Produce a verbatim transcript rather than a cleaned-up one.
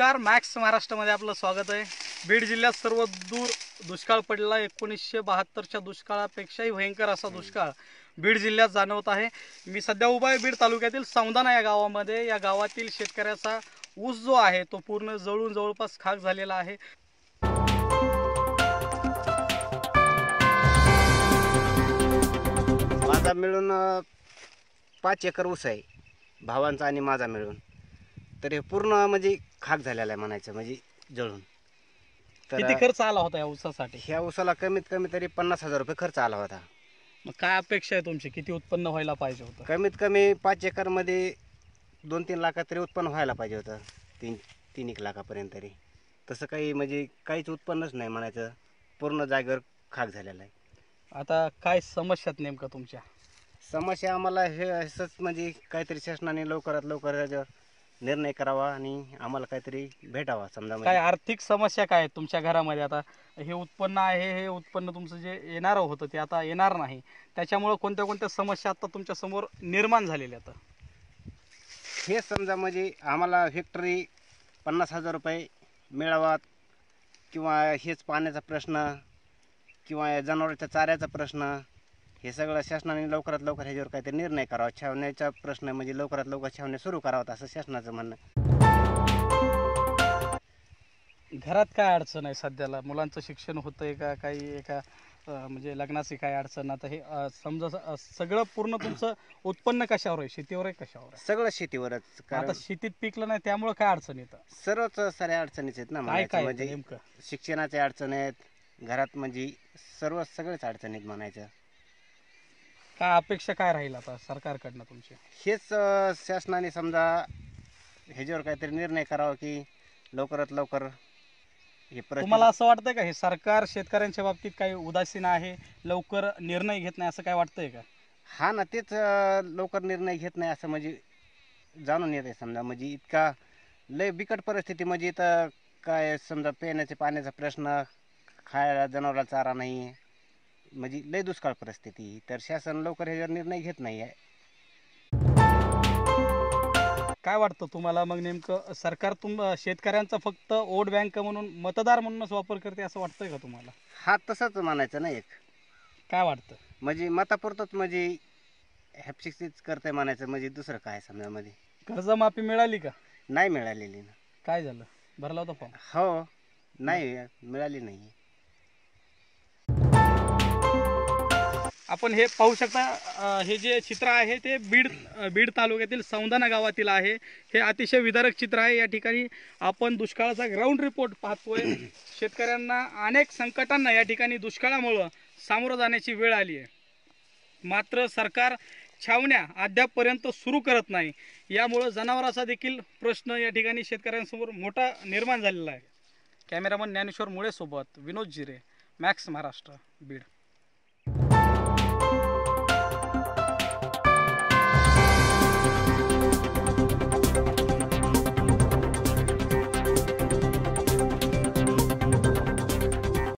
नमस्कार, मॅक्स महाराष्ट्रामध्ये आपलं स्वागत आहे। बीड जिल्ह्यात सर्व दूर दुष्काळ पडला। एकोणीसशे बहात्तरच्या दुष्काळापेक्षाही भयंकर असा दुष्काळ बीड जिल्ह्यात जाणवत आहे। मी सध्या उभा आहे बीड तालुक्यातील सौंदाणा या गावामध्ये। या गावातील शेतकऱ्याचा ऊस जो आहे तो पूर्ण जळून जवळपास खाक झालेला आहे। माझा मिळून पाच एकर ऊस आहे, भावांचा आणि माझा मिळून। तर हे पूर्ण म्हणजे खाक झालेला आहे म्हणायचं, म्हणजे जळून। किती खर्च आला होता या ऊसासाठी? ह्या ऊसाला कमीत कमी तरी पन्नास हजार रुपये खर्च आला होता। मग काय अपेक्षा आहे तुमची, किती उत्पन्न व्हायला पाहिजे होतं? कमीत कमी पाच एकर मध्ये दोन तीन लाखात तरी उत्पन्न व्हायला पाहिजे होतं, तीन तीन एक लाखापर्यंत तरी। तसं काही म्हणजे काहीच उत्पन्नच नाही म्हणायचं, पूर्ण जागेवर खाक झालेला आहे। आता काय समस्या आहेत नेमका तुमच्या? समस्या आम्हाला हे असंच म्हणजे काहीतरी शासनाने लवकरात लवकर याच्यावर निर्णय करावा आणि आम्हाला काहीतरी भेटावा। समजा काय आर्थिक समस्या काय आहेत तुमच्या घरामध्ये? आता हे उत्पन्न आहे, हे उत्पन्न तुमचं जे येणार होतं ते आता येणार नाही, त्याच्यामुळे कोणत्या कोणत्या समस्या आता तुमच्या समोर निर्माण झालेल्या आता? हे समजा म्हणजे आम्हाला हेक्टरी पन्नास हजार रुपये मिळावा, किंवा हेच पाण्याचा प्रश्न, किंवा जनावरांच्या चाऱ्याचा प्रश्न, हे सगळं शासनाने लवकरात लवकर ह्याच्यावर काहीतरी निर्णय करावा। छावण्याचा प्रश्न म्हणजे लवकरात लवकर छावण्या सुरू करावा, असं शासनाचं म्हणणं। घरात काय अडचण आहे सध्याला? मुलांचं शिक्षण होतंय का? काही एका म्हणजे लग्नाची काय अडचण? आता हे समजा सगळं पूर्ण तुमचं उत्पन्न कशावर आहे? शेतीवर आहे, कशावर आहे? सगळं शेतीवरच। आता शेतीत पिकलं नाही त्यामुळे काय अडचण येतं? सर्वच साऱ्या अडचणीच आहेत ना म्हणायचं, म्हणजे नेमकं शिक्षणाच्या अडचणी आहेत, घरात म्हणजे सर्व सगळेच अडचणीत म्हणायचं। काय अपेक्षा काय राहील आता सरकारकडनं तुमची? हेच शासनाने समजा ह्याच्यावर काहीतरी निर्णय करावा की लवकरात लवकर हे। तुम्हाला असं वाटतंय का हे सरकार शेतकऱ्यांच्या बाबतीत काही उदासीन आहे, लवकर निर्णय घेत नाही, असं काय वाटतंय का? हा ना, तेच लवकर निर्णय घेत नाही असं म्हणजे जाणून येते समजा। म्हणजे इतका लय बिकट परिस्थिती, म्हणजे इथं काय समजा पिण्याचे पाण्याचा प्रश्न, खायला जनावराला चारा नाही, म्हणजे लय दुष्काळ परिस्थिती। तर शासन लवकर ह्याच्यावर निर्णय घेत नाही आहे। काय वाटतं तुम्हाला मग नेमकं सरकार तुम शेतकऱ्यांचा फक्त वोट बँक म्हणून, मतदार म्हणूनच वापर करते असं वाटतंय का तुम्हाला? हा, तसंच म्हणायचं ना। एक काय वाटतं म्हणजे मतापुरतच म्हणजे हॅपसिक्स करते म्हणायचं, म्हणजे दुसरं काय समजा। मध्ये कर्जमाफी मिळाली का? नाही मिळालेली ना। काय झालं, भरला होता फॉर्म? हो, नाही मिळाली नाही। आपण हे पाहू शकता, हे जे चित्र आहे ते बीड बीड तालुक्यातील सौंदाणा गावातील आहे। हे अतिशय विदारक चित्र आहे। या ठिकाणी आपण दुष्काळाचा ग्राउंड रिपोर्ट पाहतोय। शेतकऱ्यांना अनेक संकटांना या ठिकाणी दुष्काळामुळे सामोरं जाण्याची वेळ आली आहे, मात्र सरकार छावण्या अद्यापपर्यंत सुरू करत नाही। यामुळे जनावरांचा देखील प्रश्न या ठिकाणी शेतकऱ्यांसमोर मोठा निर्माण झालेला आहे। कॅमेरामन ज्ञानेश्वर मुळे सोबत विनोद जिरे, मॅक्स महाराष्ट्र, बीड।